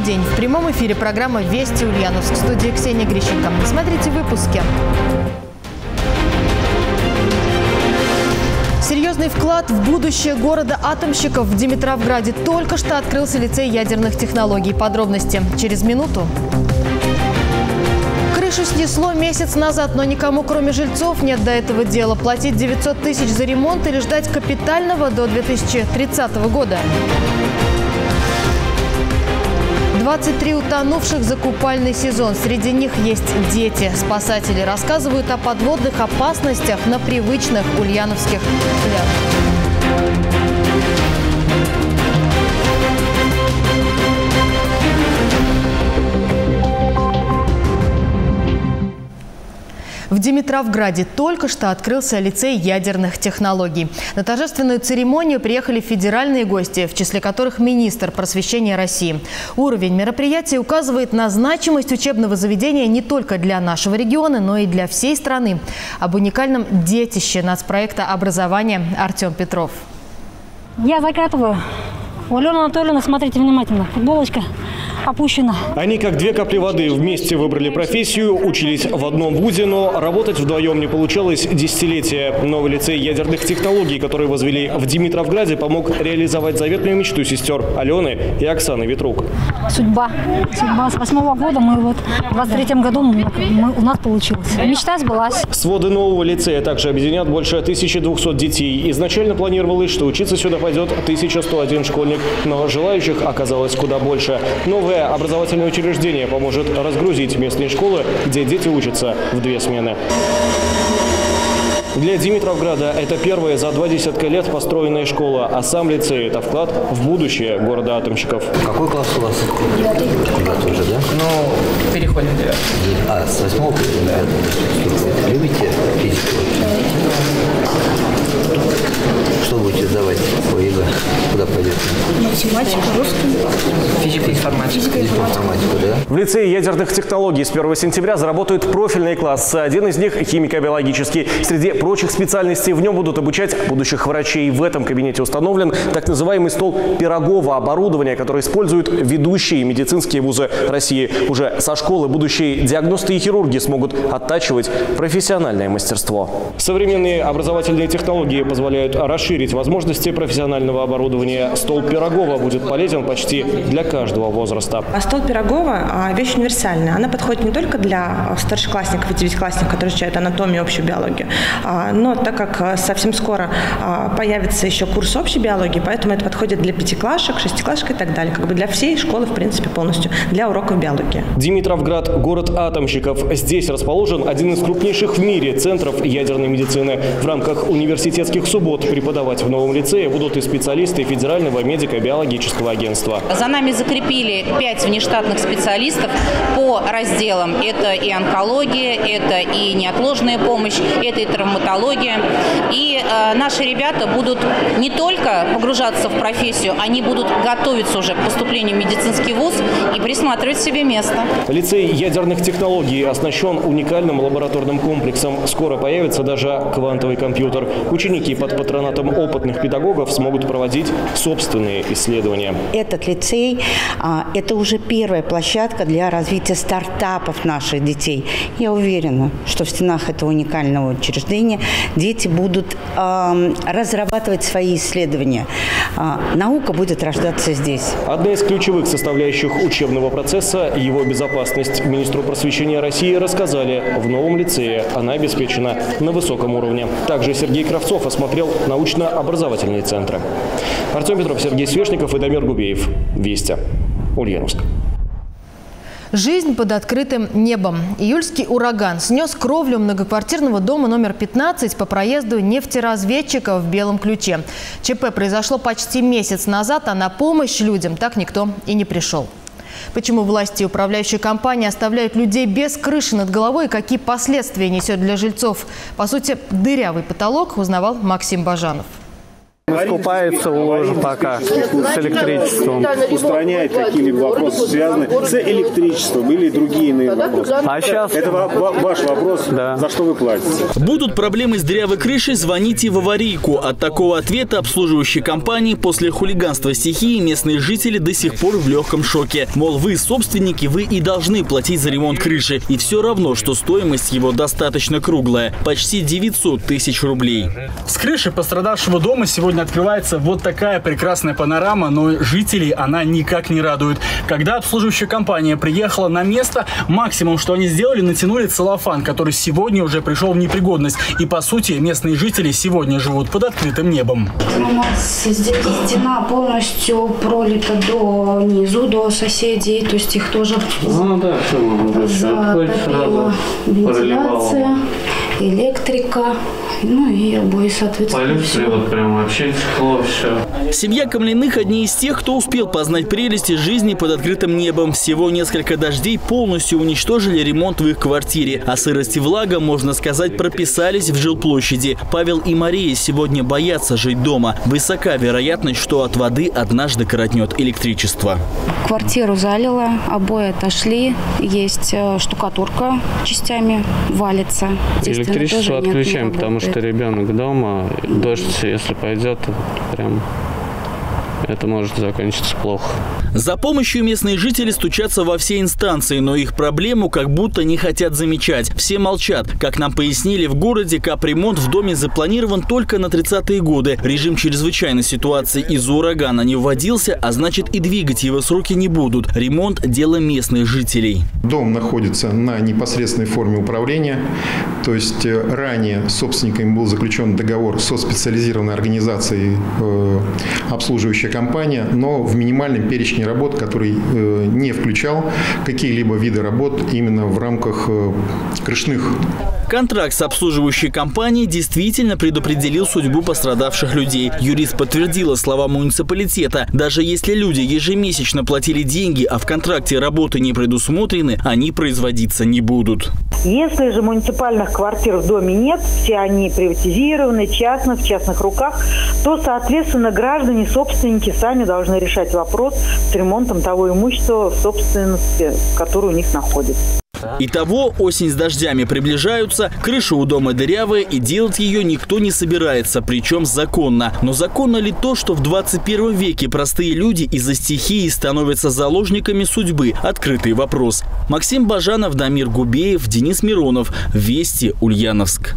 день. В прямом эфире программа «Вести Ульяновск». В студии Ксения Грищенко. Смотрите выпуски. Серьезный вклад в будущее города-атомщиков в Димитровграде. Только что открылся лицей ядерных технологий. Подробности через минуту. Крышу снесло месяц назад, но никому, кроме жильцов, нет до этого дела. Платить 900 тысяч за ремонт или ждать капитального до 2030 года. 23 утонувших за купальный сезон. Среди них есть дети. Спасатели рассказывают о подводных опасностях на привычных ульяновских пляжах. В Димитровграде только что открылся лицей ядерных технологий. На торжественную церемонию приехали федеральные гости, в числе которых министр просвещения России. Уровень мероприятия указывает на значимость учебного заведения не только для нашего региона, но и для всей страны. Об уникальном детище нацпроекта образования Артем Петров. Я закатываю. У Алены Анатольевны, смотрите внимательно, футболочка опущена. Они, как две капли воды, вместе выбрали профессию, учились в одном вузе, но работать вдвоем не получалось десятилетия. Новый лицей ядерных технологий, который возвели в Димитровграде, помог реализовать заветную мечту сестер Алены и Оксаны Ветрук. Судьба. С 8-го года мы вот в 23-м году у нас получилось. Мечта сбылась. Своды нового лицея также объединят больше 1200 детей. Изначально планировалось, что учиться сюда пойдет 1101 школьник, но желающих оказалось куда больше. Новое образовательное учреждение поможет разгрузить местные школы, где дети учатся в 2 смены. Для Димитровграда это первая за 20 лет построенная школа, а сам лицей – это вклад в будущее города-атомщиков. Какой класс у вас? 9-й. 9-й уже, да? Ну, переходим в 9-й. А, с 8-го к 9-й. Любите физику? Что будете сдавать по ЕГЭ? Куда пойдете? Математика, русский. Физика, информатика. Информатику, да? В лицее ядерных технологий с 1 сентября заработают профильные классы. Один из них – химико-биологический. Среди прочих специальностей в нем будут обучать будущих врачей. В этом кабинете установлен так называемый стол Пирогова, оборудование, которое используют ведущие медицинские вузы России. Уже со школы будущие диагносты и хирурги смогут оттачивать профессиональное мастерство. Современные образовательные технологии позволяют расширить возможности профессионального оборудования. Стол Пирогова будет полезен почти для каждого возраста. Стол Пирогова – вещь универсальная. Она подходит не только для старшеклассников и девятиклассников, которые изучают анатомию и общую биологию, но так как совсем скоро появится еще курс общей биологии, поэтому это подходит для 5-клашек, 6-клашек и так далее. Как бы для всей школы, в принципе, полностью, для уроков биологии. Димитровград – город атомщиков. Здесь расположен один из крупнейших в мире центров ядерной медицины. В рамках университетских суббот преподавать в новом лицее будут и специалисты Федерального медико-биологического агентства. За нами закрепили 5 внештатных специалистов по разделам. Это и онкология, это и неотложная помощь, это и травматология. И наши ребята будут не только погружаться в профессию, они будут готовиться уже к поступлению в медицинский вуз и присматривать себе место. Лицей ядерных технологий оснащен уникальным лабораторным комплексом. Скоро появится даже квантовый компьютер. Ученики под патронатом опытных педагогов смогут проводить собственные исследования. Этот лицей – это уже первая площадка для развития стартапов наших детей. Я уверена, что в стенах этого уникального учреждения дети будут разрабатывать свои исследования. Наука будет рождаться здесь. Одна из ключевых составляющих учебного процесса – его безопасность. Министру просвещения России рассказали, в новом лицее она обеспечена на высоком уровне. Также Сергей Кравцов осмотрел научно-образовательные центры. Артем Петров, Сергей Свешников и Дамир Губеев. Вести. Ульяновск. Жизнь под открытым небом. Июльский ураган снес кровлю многоквартирного дома номер 15 по проезду нефтеразведчика в Белом Ключе. ЧП произошло почти месяц назад, а на помощь людям так никто и не пришел. Почему власти и управляющие компании оставляют людей без крыши над головой и какие последствия несет для жильцов? По сути, дырявый потолок, узнавал Максим Бажанов. Скупается у ложа пока с электричеством. Устраняет какие-либо вопросы, связанные с электричеством или другие иные вопросы. А сейчас... Это ваш вопрос, да. За что вы платите. Будут проблемы с дырявой крышей, звоните в аварийку. От такого ответа обслуживающей компании после хулиганства стихии местные жители до сих пор в легком шоке. Мол, вы собственники, вы и должны платить за ремонт крыши. И все равно, что стоимость его достаточно круглая. Почти 900 тысяч рублей. С крыши пострадавшего дома сегодня открывается вот такая прекрасная панорама, но жителей она никак не радует. Когда обслуживающая компания приехала на место, максимум, что они сделали, натянули целлофан, который сегодня уже пришел в непригодность. И, по сути, местные жители сегодня живут под открытым небом. У нас здесь стена полностью пролита до низу, до соседей, то есть их тоже затопила вентиляция, электрика, ну и обои, соответственно. Вот прям вообще тепло все. Семья Камляных одни из тех, кто успел познать прелести жизни под открытым небом. Всего несколько дождей полностью уничтожили ремонт в их квартире. А сырость и влага, можно сказать, прописались в жилплощади. Павел и Мария сегодня боятся жить дома. Высока вероятность, что от воды однажды коротнет электричество. Квартиру залило, обои отошли, есть штукатурка частями валится. Электричество отключаем, потому что ребенок дома, дождь, если пойдет, прям это может закончиться плохо. За помощью местные жители стучатся во все инстанции, но их проблему как будто не хотят замечать. Все молчат. Как нам пояснили, в городе капремонт в доме запланирован только на 30-е годы. Режим чрезвычайной ситуации из-за урагана не вводился, а значит и двигать его сроки не будут. Ремонт – дело местных жителей. Дом находится на непосредственной форме управления. То есть ранее с собственниками был заключен договор со специализированной организацией обслуживающей компания, но в минимальном перечне работ, который не включал какие-либо виды работ именно в рамках крышных. Контракт с обслуживающей компанией действительно предопределил судьбу пострадавших людей. Юрист подтвердила слова муниципалитета. Даже если люди ежемесячно платили деньги, а в контракте работы не предусмотрены, они производиться не будут. Если же муниципальных квартир в доме нет, все они приватизированы, в частных руках, то, соответственно, граждане, собственники сами должны решать вопрос с ремонтом того имущества в собственности, которое у них находится. Итого, осень с дождями приближаются, крыша у дома дырявая, и делать ее никто не собирается, причем законно. Но законно ли то, что в 21 веке простые люди из-за стихии становятся заложниками судьбы? Открытый вопрос. Максим Бажанов, Дамир Губеев, Денис Миронов. Вести, Ульяновск.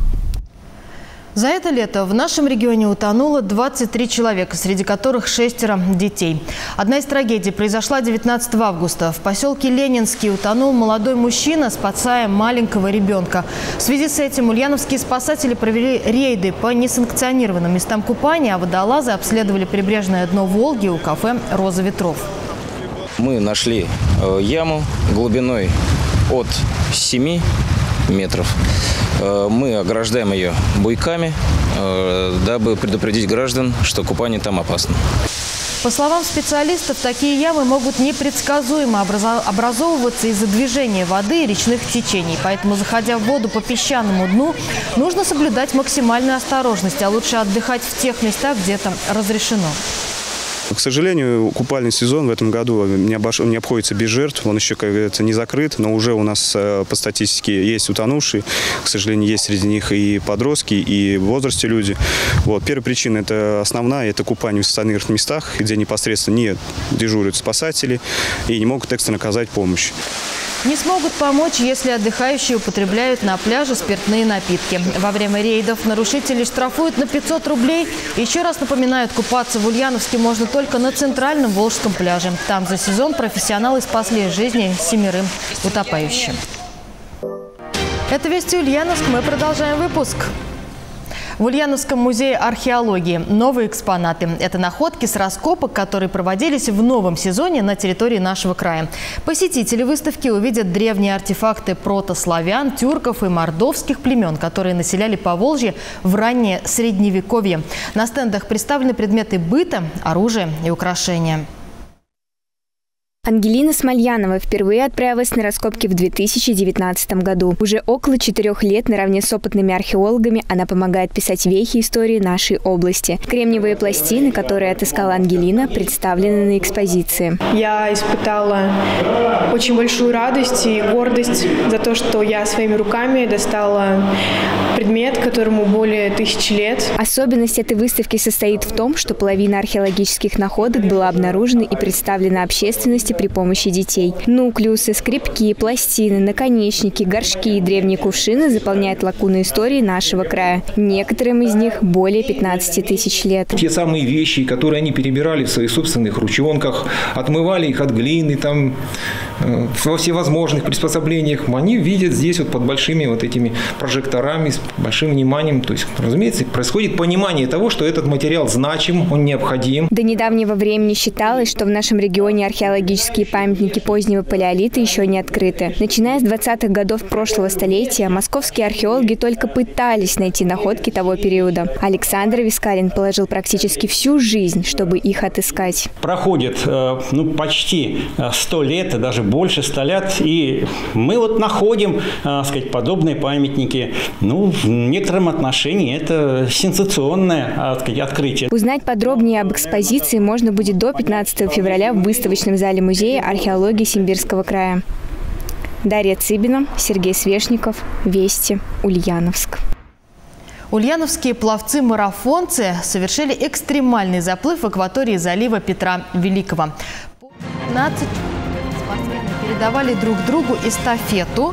За это лето в нашем регионе утонуло 23 человека, среди которых 6 детей. Одна из трагедий произошла 19 августа. В поселке Ленинский утонул молодой мужчина, спасая маленького ребенка. В связи с этим ульяновские спасатели провели рейды по несанкционированным местам купания, а водолазы обследовали прибрежное дно Волги у кафе «Роза ветров». Мы нашли яму глубиной от 7 метров. Мы ограждаем ее буйками, дабы предупредить граждан, что купание там опасно. По словам специалистов, такие ямы могут непредсказуемо образовываться из-за движения воды и речных течений. Поэтому, заходя в воду по песчаному дну, нужно соблюдать максимальную осторожность, а лучше отдыхать в тех местах, где это разрешено. К сожалению, купальный сезон в этом году не обходится без жертв. Он еще, как говорится, не закрыт, но уже у нас по статистике есть утонувшие. К сожалению, есть среди них и подростки, и в возрасте люди. Вот. Первая причина, это основная, это купание в социальных местах, где непосредственно не дежурят спасатели и не могут экстренно оказать помощь. Не смогут помочь, если отдыхающие употребляют на пляже спиртные напитки. Во время рейдов нарушителей штрафуют на 500 рублей. Еще раз напоминают, купаться в Ульяновске можно только на центральном Волжском пляже. Там за сезон профессионалы спасли жизни 7 утопающим. Это «Вести Ульяновск». Мы продолжаем выпуск. В Ульяновском музее археологии новые экспонаты. Это находки с раскопок, которые проводились в новом сезоне на территории нашего края. Посетители выставки увидят древние артефакты протославян, тюрков и мордовских племен, которые населяли Поволжье в раннее Средневековье. На стендах представлены предметы быта, оружие и украшения. Ангелина Смольянова впервые отправилась на раскопки в 2019 году. Уже около 4 лет наравне с опытными археологами она помогает писать вехи истории нашей области. Кремниевые пластины, которые отыскала Ангелина, представлены на экспозиции. Я испытала очень большую радость и гордость за то, что я своими руками достала предмет, которому более 1000 лет. Особенность этой выставки состоит в том, что половина археологических находок была обнаружена и представлена общественности при помощи детей. Нуклеусы, скребки, пластины, наконечники, горшки и древние кувшины заполняют лакуны истории нашего края. Некоторым из них более 15 тысяч лет. Те самые вещи, которые они перебирали в своих собственных ручонках, отмывали их от глины, там, во всевозможных приспособлениях, они видят здесь вот под большими вот этими прожекторами, с большим вниманием. То есть, разумеется, происходит понимание того, что этот материал значим, он необходим. До недавнего времени считалось, что в нашем регионе археологические памятники позднего палеолита еще не открыты. Начиная с 20-х годов прошлого столетия, московские археологи только пытались найти находки того периода. Александр Вискалин положил практически всю жизнь, чтобы их отыскать. Проходит почти 100 лет, и даже больше 100 лет, и мы вот находим, подобные памятники. В некотором отношении это сенсационное, открытие. Узнать подробнее об экспозиции можно будет до 15 февраля в выставочном зале Музея археологии Симбирского края. Дарья Цыбина, Сергей Свешников, Вести, Ульяновск. Ульяновские пловцы-марафонцы совершили экстремальный заплыв в акватории залива Петра Великого. По 15 спортсмены передавали друг другу эстафету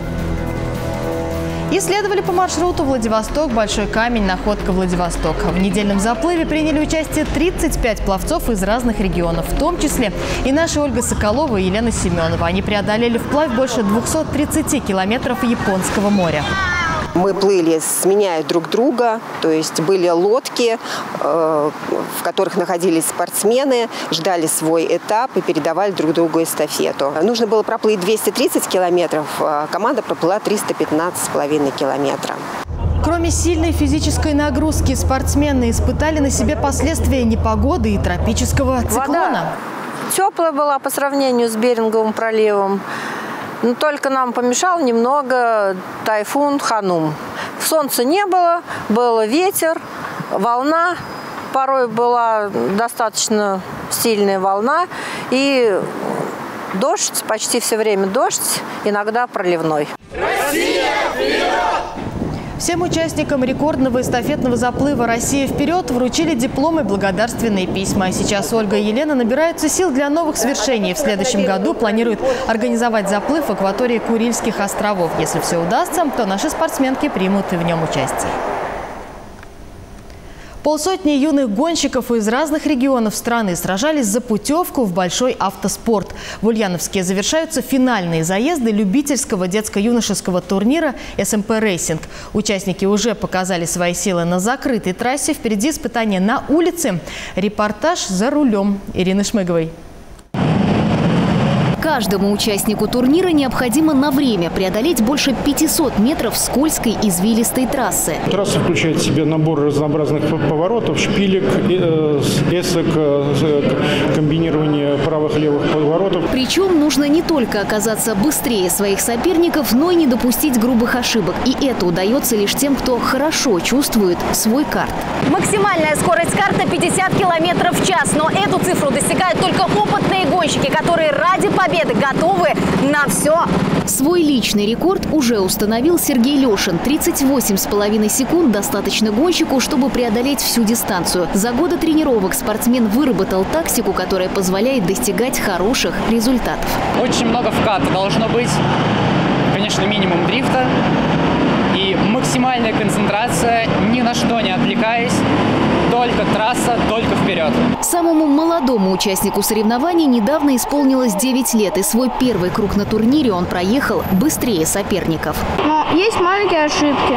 и следовали по маршруту Владивосток, Большой камень, Находка, Владивосток. В недельном заплыве приняли участие 35 пловцов из разных регионов, в том числе и наша Ольга Соколова и Елена Семенова. Они преодолели вплавь больше 230 километров Японского моря. Мы плыли, сменяя друг друга, то есть были лодки, в которых находились спортсмены, ждали свой этап и передавали друг другу эстафету. Нужно было проплыть 230 километров, команда проплыла 315,5 километра. Кроме сильной физической нагрузки, спортсмены испытали на себе последствия непогоды и тропического циклона. Вода теплая была по сравнению с Беринговым проливом. Но только нам помешал немного тайфун Ханум. Солнца не было, был ветер, волна. Порой была достаточно сильная волна. И дождь, почти все время дождь, иногда проливной. Россия вперед! Всем участникам рекордного эстафетного заплыва «Россия вперед» вручили дипломы и благодарственные письма. Сейчас Ольга и Елена набираются сил для новых свершений. В следующем году планируют организовать заплыв в акватории Курильских островов. Если все удастся, то наши спортсменки примут и в нем участие. Полсотни юных гонщиков из разных регионов страны сражались за путевку в большой автоспорт. В Ульяновске завершаются финальные заезды любительского детско-юношеского турнира СМП Рейсинг. Участники уже показали свои силы на закрытой трассе. Впереди испытания на улице. Репортаж «За рулем» Ирины Шмыговой. Каждому участнику турнира необходимо на время преодолеть больше 500 метров скользкой извилистой трассы. Трасса включает в себя набор разнообразных поворотов, шпилек, эсок, комбинирование правых и левых поворотов. Причем нужно не только оказаться быстрее своих соперников, но и не допустить грубых ошибок. И это удается лишь тем, кто хорошо чувствует свой карт. Максимальная скорость карта 50 км в час. Но эту цифру достигают только опытные гонщики, которые ради победы готовы на все. Свой личный рекорд уже установил Сергей Лешин. 38,5 секунд достаточно гонщику, чтобы преодолеть всю дистанцию. За годы тренировок спортсмен выработал тактику, которая позволяет достигать хороших результатов. Очень много вката должно быть. Конечно, минимум дрифта. И максимальная концентрация, ни на что не отвлекаясь. Только трасса, только вперед. Самому молодому участнику соревнований недавно исполнилось 9 лет. И свой первый круг на турнире он проехал быстрее соперников. Но есть маленькие ошибки,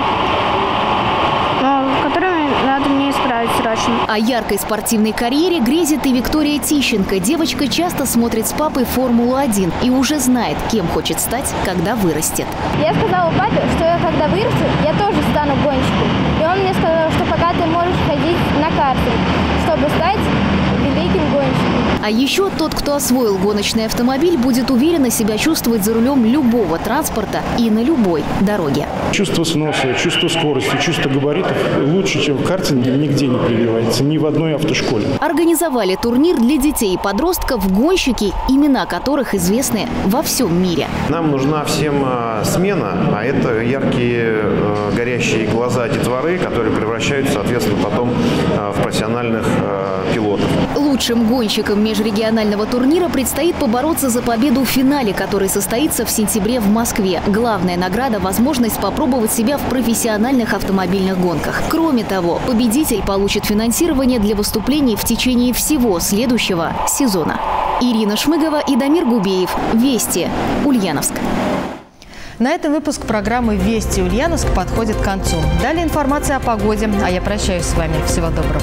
которыми надо мне исправить срочно. О яркой спортивной карьере грезит и Виктория Тищенко. Девочка часто смотрит с папой «Формулу-1» и уже знает, кем хочет стать, когда вырастет. Я сказала папе, что я когда вырасту, я тоже стану гонщиком. И он мне сказал, что пока ты можешь ходить на картинг, чтобы стать великим гонщиком. А еще тот, кто освоил гоночный автомобиль, будет уверенно себя чувствовать за рулем любого транспорта и на любой дороге. Чувство сноса, чувство скорости, чувство габаритов лучше, чем в картинге, нигде не прививается, ни в одной автошколе. Организовали турнир для детей и подростков гонщики, имена которых известны во всем мире. Нам нужна всем смена, а это яркие горящие глаза детворы, которые превращаются, соответственно, потом в профессиональных пилотов. Лучшим гонщикам межрегионального турнира предстоит побороться за победу в финале, который состоится в сентябре в Москве. Главная награда – возможность попробовать себя в профессиональных автомобильных гонках. Кроме того, победитель получит финансирование для выступлений в течение всего следующего сезона. Ирина Шмыгова и Дамир Губеев. Вести. Ульяновск. На этом выпуск программы «Вести Ульяновск» подходит к концу. Далее информация о погоде, а я прощаюсь с вами. Всего доброго.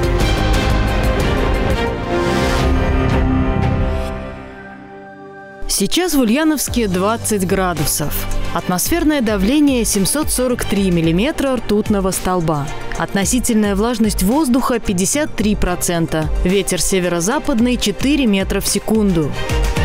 Сейчас в Ульяновске 20 градусов. Атмосферное давление 743 миллиметра ртутного столба. Относительная влажность воздуха 53%. Ветер северо-западный 4 метра в секунду.